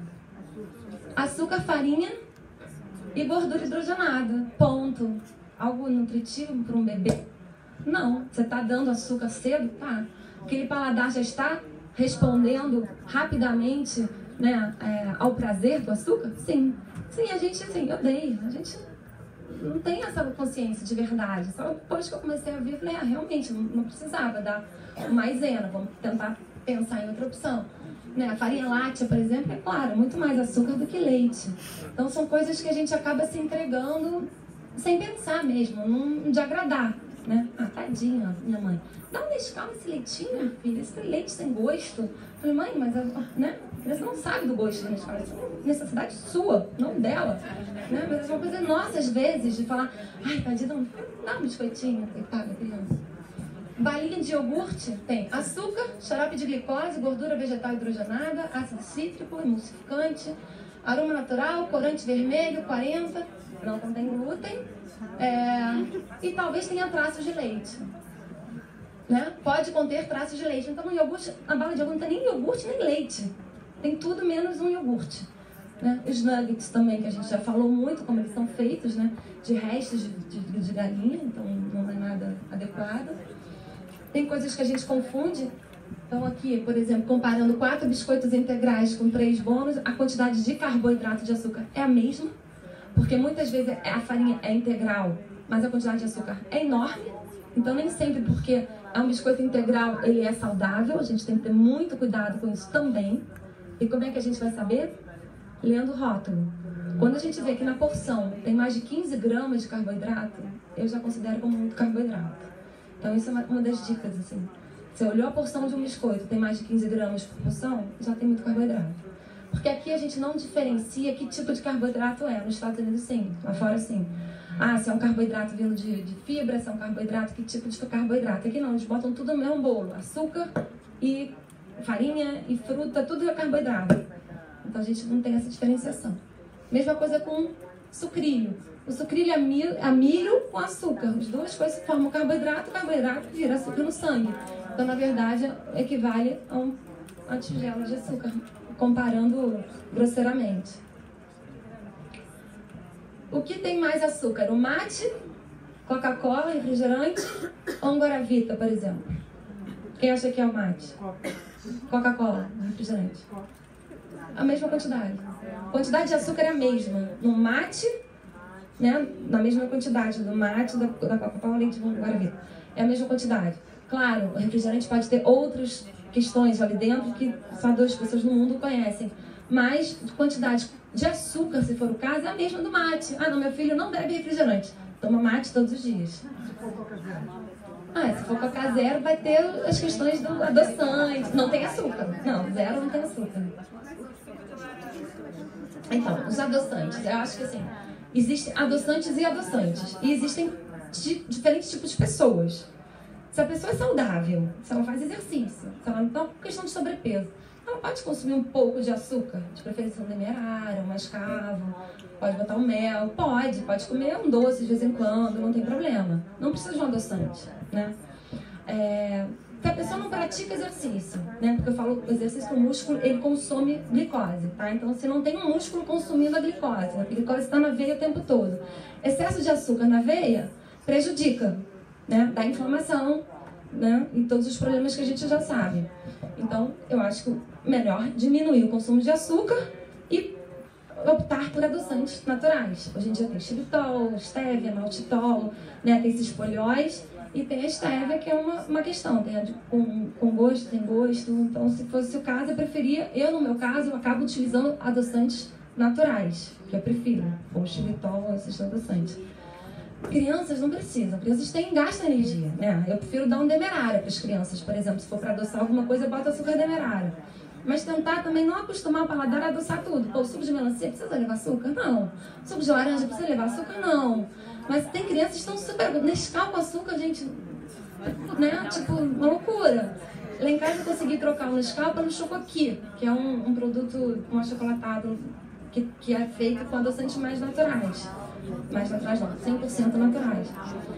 Açúcar, farinha e gordura hidrogenada. Ponto. Algo nutritivo para um bebê? Não. Você está dando açúcar cedo? Tá. Aquele paladar já está respondendo rapidamente, né, é, ao prazer do açúcar? Sim. Sim, a gente assim, odeia. A gente não tem essa consciência de verdade. Só depois que eu comecei a ver, eu falei, ah, realmente, não, não precisava dar maisena. Vamos tentar pensar em outra opção. Né? A farinha láctea, por exemplo, é claro, muito mais açúcar do que leite. Então são coisas que a gente acaba se entregando sem pensar mesmo, não de agradar, né? Ah, tadinha, minha mãe. Dá um Nescau nesse leitinho, minha filha, esse leite sem gosto. Eu falei, mãe, mas a, né? a criança não sabe do gosto do Nescau, isso é uma necessidade sua, não dela. Né? Mas é uma coisa nossa, às vezes, de falar, ai, tadinha, não, dá um biscoitinho, coitada, criança. Balinha de iogurte tem açúcar, xarope de glicose, gordura vegetal hidrogenada, ácido cítrico, emulsificante, aroma natural, corante vermelho, quarenta, não contém glúten, é, e talvez tenha traços de leite. Né? Pode conter traços de leite. Então, no iogurte, a bala de iogurte não tem nem iogurte nem leite. Tem tudo menos um iogurte. Né? Os nuggets também, que a gente já falou muito como eles são feitos, né? De restos de, de, de galinha, então não é nada adequado. Tem coisas que a gente confunde. Então aqui, por exemplo, comparando quatro biscoitos integrais com três bônus, a quantidade de carboidrato de açúcar é a mesma, porque muitas vezes a farinha é integral, mas a quantidade de açúcar é enorme. Então nem sempre porque é um biscoito integral ele é saudável, a gente tem que ter muito cuidado com isso também. E como é que a gente vai saber? Lendo o rótulo. Quando a gente vê que na porção tem mais de quinze gramas de carboidrato, eu já considero como muito carboidrato. Então isso é uma, uma das dicas, assim. Você olhou a porção de um biscoito, tem mais de quinze gramas por porção, já tem muito carboidrato. Porque aqui a gente não diferencia que tipo de carboidrato é. Nos Estados Unidos sim, lá fora sim. Ah, se é um carboidrato vindo de, de fibra, se é um carboidrato, que tipo de carboidrato. Aqui não, eles botam tudo no mesmo bolo. Açúcar e farinha e fruta, tudo é carboidrato. Então a gente não tem essa diferenciação. Mesma coisa com sucrilho. O sucrilho é milho, é milho com açúcar. As duas coisas formam carboidrato, carboidrato vira açúcar no sangue. Então, na verdade, equivale a um, uma tigela de açúcar, comparando grosseiramente. O que tem mais açúcar? O mate, Coca-Cola, refrigerante ou um Guaravita, por exemplo? Quem acha que é o mate? Coca-Cola, refrigerante. A mesma quantidade. A quantidade de açúcar é a mesma. No mate, né, na mesma quantidade do mate, da, da Coca-Cola, leite do Guaravita. É a mesma quantidade. Claro, o refrigerante pode ter outras questões ali dentro que só duas pessoas no mundo conhecem. Mas a quantidade de açúcar, se for o caso, é a mesma do mate. Ah, não, meu filho não bebe refrigerante. Toma mate todos os dias. Ah, se for Coca zero, vai ter as questões do adoçante. Não tem açúcar. Não, zero não tem açúcar. Então, os adoçantes. Eu acho que assim, existem adoçantes e adoçantes. E existem diferentes tipos de pessoas. Se a pessoa é saudável, se ela faz exercício, se ela não está com questão de sobrepeso, ela pode consumir um pouco de açúcar, de preferência um demerara, um mascavo, pode botar um mel, pode, pode comer um doce de vez em quando, não tem problema. Não precisa de um adoçante, né? É, se a pessoa não pratica exercício, né? Porque eu falo, o exercício do músculo, ele consome glicose, tá? Então, se não tem um músculo consumindo a glicose, a glicose está na veia o tempo todo. Excesso de açúcar na veia prejudica, né? Dá inflamação, né? E todos os problemas que a gente já sabe. Então, eu acho que melhor diminuir o consumo de açúcar e optar por adoçantes naturais. Hoje em dia tem xilitol, stevia, maltitol, né? Tem esses polióis e tem a stevia, que é uma, uma questão. Tem a de, com, com gosto, tem gosto. Então, se fosse o caso, eu preferia, eu no meu caso, eu acabo utilizando adoçantes naturais, que eu prefiro, como xilitol, esses adoçantes. Crianças não precisam, crianças têm gasto de energia, né? Eu prefiro dar um demerara para as crianças, por exemplo, se for para adoçar alguma coisa, eu boto açúcar demerara. Mas tentar também não acostumar o paladar a adoçar tudo. Pô, o suco de melancia precisa levar açúcar? Não. O suco de laranja precisa levar açúcar? Não. Mas tem crianças que estão super... Nescau com açúcar, gente, né? Tipo, uma loucura. Lá em casa eu consegui trocar o Nescau para um Chocoqui, que é um, um produto, um achocolatado que, que é feito com adoçantes mais naturais. mais pra trás não, cem por cento naturais.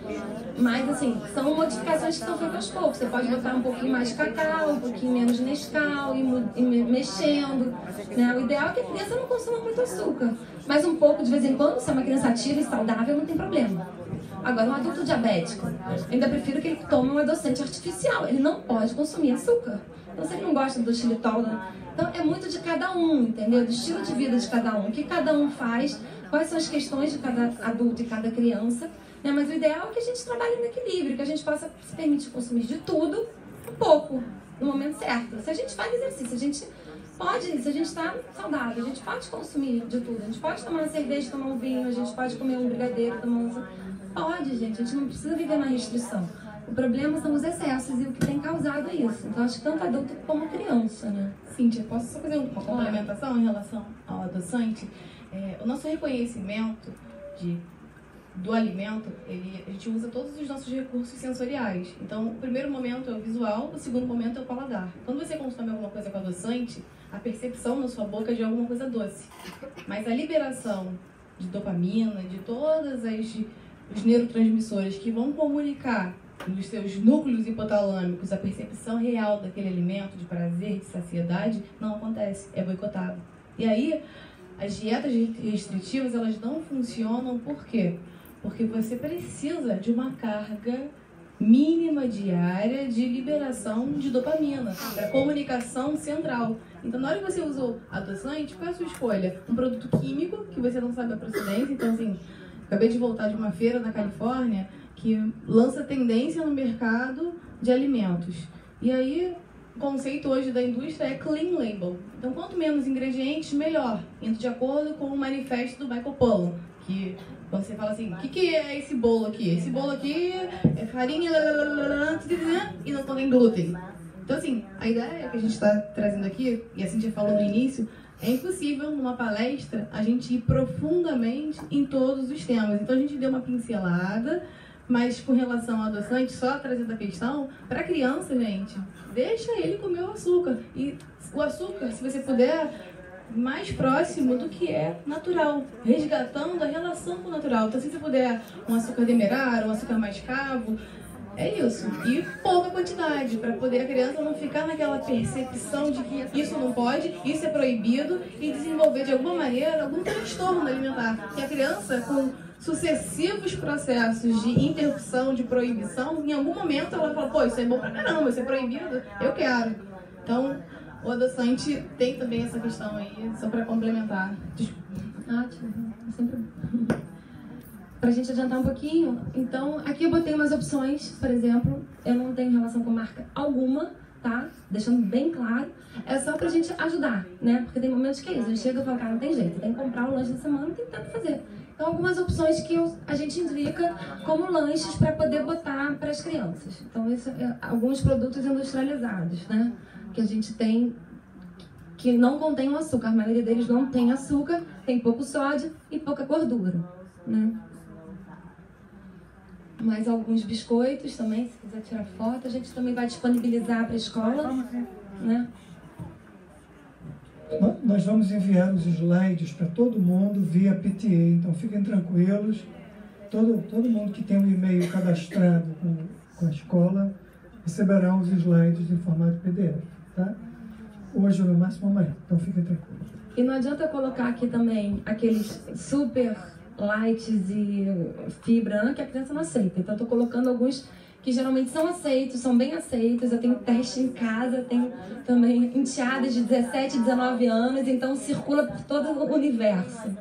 Mas assim, são modificações que são feitas aos poucos. Você pode botar um pouquinho mais de cacau, um pouquinho menos de Nescau, e, e mexendo, né? O ideal é que a criança não consuma muito açúcar, mas um pouco de vez em quando, se é uma criança ativa e saudável, não tem problema. Agora, um adulto diabético, eu ainda prefiro que ele tome um adoçante artificial. Ele não pode consumir açúcar. Então, se ele não gosta do xilitol, então é muito de cada um, entendeu? Do estilo de vida de cada um, o que cada um faz, quais são as questões de cada adulto e cada criança, né? Mas o ideal é que a gente trabalhe no equilíbrio, que a gente possa se permitir consumir de tudo, um pouco, no momento certo. Se a gente faz exercício, a gente pode, se a gente está saudável, a gente pode consumir de tudo. A gente pode tomar uma cerveja, tomar um vinho, a gente pode comer um brigadeiro, tomar um... Pode, gente, a gente não precisa viver na restrição. O problema são os excessos e o que tem causado isso. Então, acho que tanto adulto como criança, né? Cíntia, posso só fazer uma complementação em relação ao adoçante? É, o nosso reconhecimento de, do alimento, ele, a gente usa todos os nossos recursos sensoriais. Então, o primeiro momento é o visual, o segundo momento é o paladar. Quando você consome alguma coisa com adoçante, a percepção na sua boca é de alguma coisa doce. Mas a liberação de dopamina, de todas as os neurotransmissores que vão comunicar nos seus núcleos hipotalâmicos a percepção real daquele alimento, de prazer, de saciedade, não acontece, é boicotado. E aí, as dietas restritivas, elas não funcionam, por quê? Porque você precisa de uma carga mínima diária de liberação de dopamina, para comunicação central. Então, na hora que você usa o adoçante, qual é a sua escolha? Um produto químico, que você não sabe a procedência, então assim, acabei de voltar de uma feira na Califórnia que lança tendência no mercado de alimentos. E aí, o conceito hoje da indústria é clean label. Então, quanto menos ingredientes, melhor. Indo de acordo com o manifesto do Michael Pollan, que quando você fala assim, o que, que é esse bolo aqui? Esse bolo aqui é farinha e não contém glúten. Então, assim, a ideia que a gente está trazendo aqui, e a Cíntia falou no início, é impossível, numa palestra, a gente ir profundamente em todos os temas. Então, a gente deu uma pincelada, mas com relação ao adoçante, só trazendo a questão, para criança, gente, deixa ele comer o açúcar. E o açúcar, se você puder, mais próximo do que é natural, resgatando a relação com o natural. Então, se você puder um açúcar demerara, um açúcar mascavo, é isso. E pouca quantidade, para poder a criança não ficar naquela percepção de que isso não pode, isso é proibido, e desenvolver de alguma maneira algum transtorno alimentar. Que a criança, com sucessivos processos de interrupção, de proibição, em algum momento ela fala, pô, isso é bom pra caramba, isso é proibido, eu quero. Então, o adoçante tem também essa questão aí, só para complementar. Ótimo, sempre para a gente adiantar um pouquinho, então aqui eu botei umas opções, por exemplo, eu não tenho relação com marca alguma, tá? Deixando bem claro, é só pra gente ajudar, né? Porque tem momentos que é isso, a gente chega e fala, cara, não tem jeito, tem que comprar o lanche da semana, tem que tentar fazer. Então, algumas opções que eu, a gente indica como lanches para poder botar para as crianças. Então, isso é alguns produtos industrializados, né? Que a gente tem, que não contém o açúcar, a maioria deles não tem açúcar, tem pouco sódio e pouca gordura, né? Mais alguns biscoitos também, se quiser tirar foto, a gente também vai disponibilizar para a escola, né? Nós vamos enviar os slides para todo mundo via P T A, então fiquem tranquilos. Todo, todo mundo que tem um e-mail cadastrado com, com a escola receberá os slides em formato P D F, tá? Hoje ou no máximo amanhã, então fiquem tranquilos. E não adianta colocar aqui também aqueles super lights e fibra, né, que a criança não aceita. Então, eu estou colocando alguns que geralmente são aceitos, são bem aceitos. Eu tenho teste em casa, tenho também enteadas de dezessete, dezenove anos, então circula por todo o universo.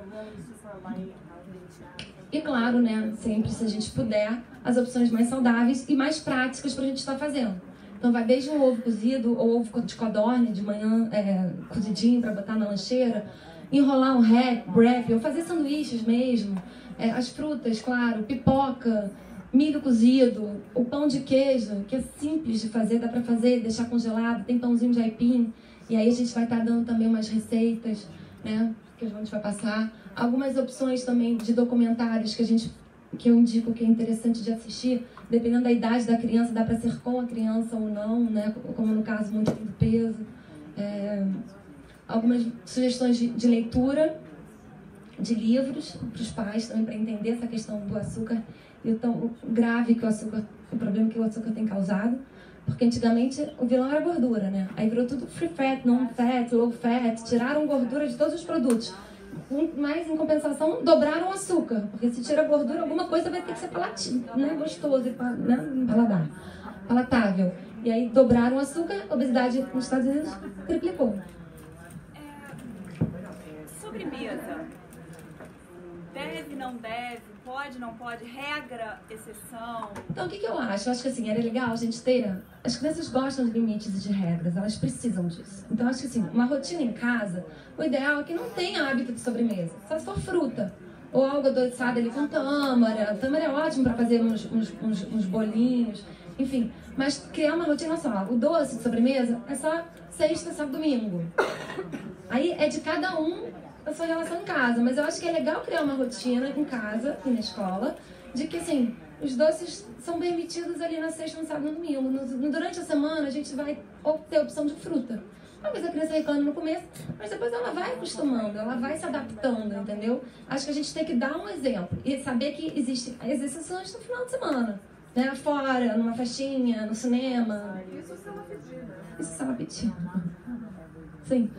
E claro, né, sempre, se a gente puder, as opções mais saudáveis e mais práticas para a gente estar fazendo. Então vai desde o ovo cozido, ou ovo de codorna, de manhã é, cozidinho para botar na lancheira, enrolar um wrap, ou fazer sanduíches mesmo, é, as frutas, claro, pipoca, milho cozido, o pão de queijo, que é simples de fazer, dá para fazer, deixar congelado, tem pãozinho de aipim, e aí a gente vai estar dando também umas receitas, né, que a gente vai passar. Algumas opções também de documentários que a gente, que eu indico que é interessante de assistir, dependendo da idade da criança, dá para ser com a criança ou não, né, como no caso muito do peso. É, algumas sugestões de, de leitura, de livros para os pais também, para entender essa questão do açúcar e o tão grave que o açúcar, o problema que o açúcar tem causado. Porque antigamente o vilão era gordura, né? Aí virou tudo free fat, non fat, low fat, tiraram gordura de todos os produtos. Mas, em compensação, dobraram o açúcar. Porque se tira gordura, alguma coisa vai ter que ser palatável, né? Gostoso, né? Paladar, palatável. E aí dobraram o açúcar, a obesidade nos Estados Unidos triplicou. É, sobremesa. Deve, não deve, pode, não pode, regra, exceção. Então, o que, que eu acho? Eu acho que assim, era legal a gente ter... As crianças gostam de limites e de regras, elas precisam disso. Então, eu acho que assim, uma rotina em casa, o ideal é que não tenha hábito de sobremesa, só se for fruta. Ou algo adoçado ali com tâmara. Tâmara é ótimo para fazer uns, uns, uns, uns bolinhos, enfim. Mas criar uma rotina só. O doce de sobremesa é só sexta, sábado, domingo. Aí é de cada um a sua relação em casa, mas eu acho que é legal criar uma rotina em casa e na escola, de que assim, os doces são permitidos ali na sexta, no sábado e no domingo. No, durante a semana a gente vai ter a opção de fruta. Talvez a criança reclame no começo, mas depois ela vai acostumando, ela vai se adaptando, entendeu? Acho que a gente tem que dar um exemplo e saber que existem exceções no final de semana, né? Fora, numa festinha, no cinema. Isso se ela pedir, né? Isso se ela pedir. Sim.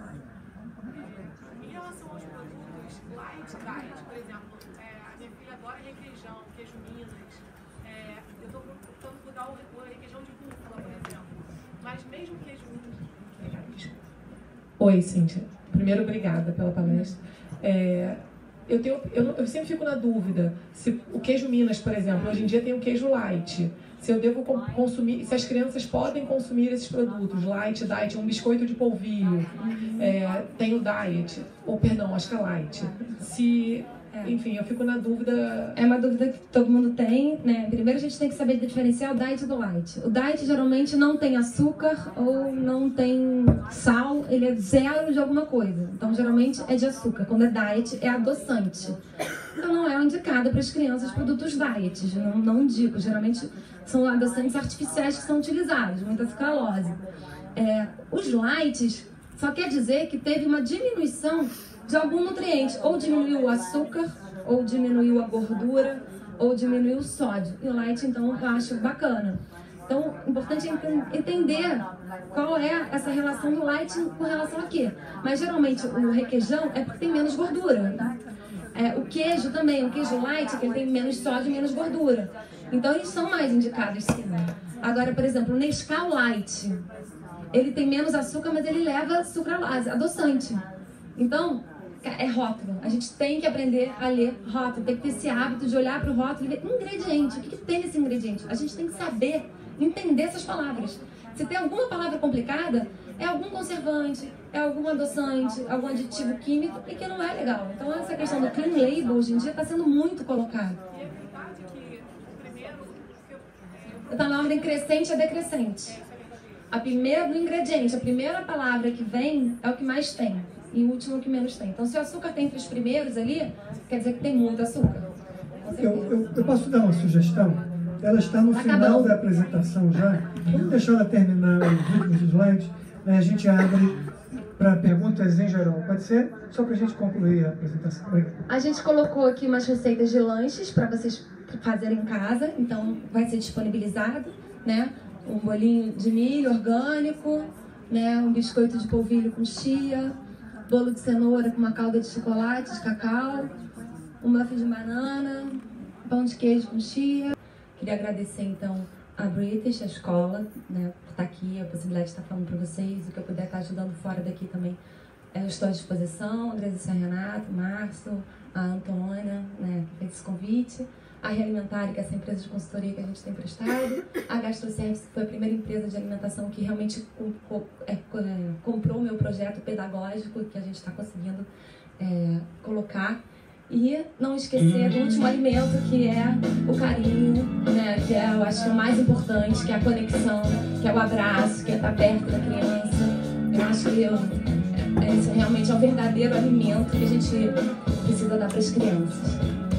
Diet, por exemplo, é, a minha filha adora requeijão, queijo Minas. É, eu estou tentando mudar o, o requeijão de búfala, por exemplo. Mas mesmo queijo Minas. Oi, Cíntia. Primeiro, obrigada pela palestra. É, eu, tenho, eu, eu sempre fico na dúvida se o queijo Minas, por exemplo, hoje em dia tem o queijo light. Se eu devo consumir, se as crianças podem consumir esses produtos, light, diet, um biscoito de polvilho, é, tem o diet, ou perdão, acho que é light. Se, enfim, eu fico na dúvida. É uma dúvida que todo mundo tem, né? Primeiro a gente tem que saber diferenciar o diet do light. O diet geralmente não tem açúcar ou não tem sal, ele é zero de alguma coisa. Então geralmente é de açúcar. Quando é diet, é adoçante. Então não é indicada para as crianças produtos diet, não, não indico. Geralmente são adoçantes artificiais que são utilizados, muita sucralose. É, os lights só quer dizer que teve uma diminuição de algum nutriente, ou diminuiu o açúcar, ou diminuiu a gordura, ou diminuiu o sódio. E o light, então, eu acho bacana. Então, o importante é entender qual é essa relação do light com relação a quê. Mas, geralmente, o requeijão é porque tem menos gordura. É, o queijo também, o queijo light, que ele tem menos sódio e menos gordura. Então, eles são mais indicados, sim. Agora, por exemplo, o Nescau Light, ele tem menos açúcar, mas ele leva sucralose, adoçante. Então, é rótulo. A gente tem que aprender a ler rótulo, tem que ter esse hábito de olhar para o rótulo e ver ingrediente. O que, que tem nesse ingrediente? A gente tem que saber entender essas palavras. Se tem alguma palavra complicada, é algum conservante, é algum adoçante, algum aditivo químico e que não é legal. Então, essa questão do clean label hoje em dia está sendo muito colocada. E é verdade que o primeiro... Está na ordem crescente a decrescente. A primeira, no ingrediente, a primeira palavra que vem é o que mais tem. E o último é o que menos tem. Então, se o açúcar tem entre os primeiros ali, quer dizer que tem muito açúcar. Eu, eu, eu posso dar uma sugestão? Ela está no Acabou. final da apresentação já. Vamos deixar ela terminar os últimos slides. Né? A gente abre para perguntas em geral. Pode ser? Só para a gente concluir a apresentação. A gente colocou aqui umas receitas de lanches para vocês fazerem em casa. Então, vai ser disponibilizado, né? Um bolinho de milho orgânico, né? Um biscoito de polvilho com chia, bolo de cenoura com uma calda de chocolate, de cacau, um muffin de banana, pão de queijo com chia. Queria agradecer, então, a British, a escola, né, por estar aqui, a possibilidade de estar falando para vocês, o que eu puder estar ajudando fora daqui também. Eu estou à disposição, Andresa e Renato, Márcio, a Antônia, né, que fez esse convite, a Realimentare, que é essa empresa de consultoria que a gente tem prestado, a GastroService, que foi a primeira empresa de alimentação que realmente é, comprou o meu projeto pedagógico, que a gente está conseguindo é, colocar. E não esquecer do último alimento, que é o carinho, né? Que é, eu acho, o mais importante, que é a conexão, que é o abraço, que é estar perto da criança. Eu acho que eu, esse realmente é o verdadeiro alimento que a gente precisa dar para as crianças.